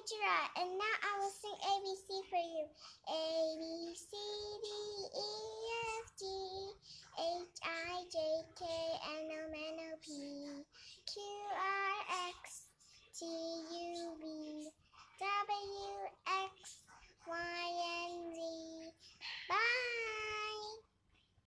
Gerard, and now I will sing ABC for you. A, B, C, D,